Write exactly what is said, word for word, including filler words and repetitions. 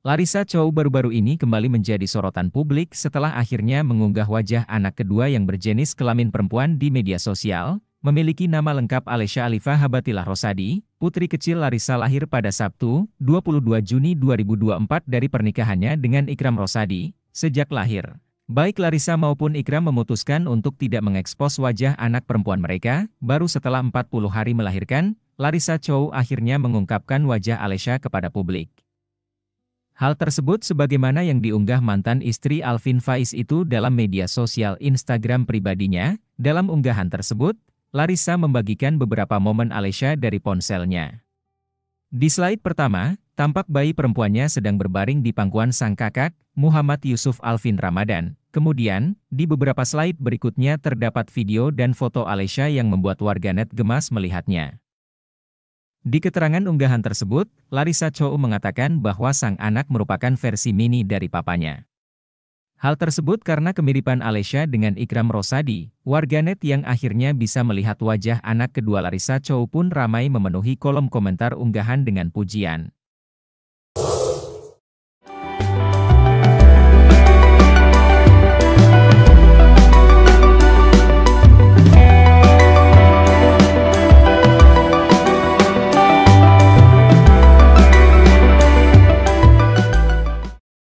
Larissa Chow baru-baru ini kembali menjadi sorotan publik setelah akhirnya mengunggah wajah anak kedua yang berjenis kelamin perempuan di media sosial, memiliki nama lengkap Alesya Alifa Habatilah Rosadi. Putri kecil Larissa lahir pada Sabtu, dua puluh dua Juni dua ribu dua puluh empat dari pernikahannya dengan Ikram Rosadi. Sejak lahir, baik Larissa maupun Ikram memutuskan untuk tidak mengekspos wajah anak perempuan mereka. Baru setelah empat puluh hari melahirkan, Larissa Chow akhirnya mengungkapkan wajah Alesya kepada publik. Hal tersebut sebagaimana yang diunggah mantan istri Alvin Faiz itu dalam media sosial Instagram pribadinya. Dalam unggahan tersebut, Larissa membagikan beberapa momen Alesya dari ponselnya. Di slide pertama, tampak bayi perempuannya sedang berbaring di pangkuan sang kakak, Muhammad Yusuf Alvin Ramadan. Kemudian, di beberapa slide berikutnya terdapat video dan foto Alesya yang membuat warganet gemas melihatnya. Di keterangan unggahan tersebut, Larissa Chow mengatakan bahwa sang anak merupakan versi mini dari papanya. Hal tersebut karena kemiripan Alesya dengan Ikram Rosadi. Warganet yang akhirnya bisa melihat wajah anak kedua Larissa Chow pun ramai memenuhi kolom komentar unggahan dengan pujian.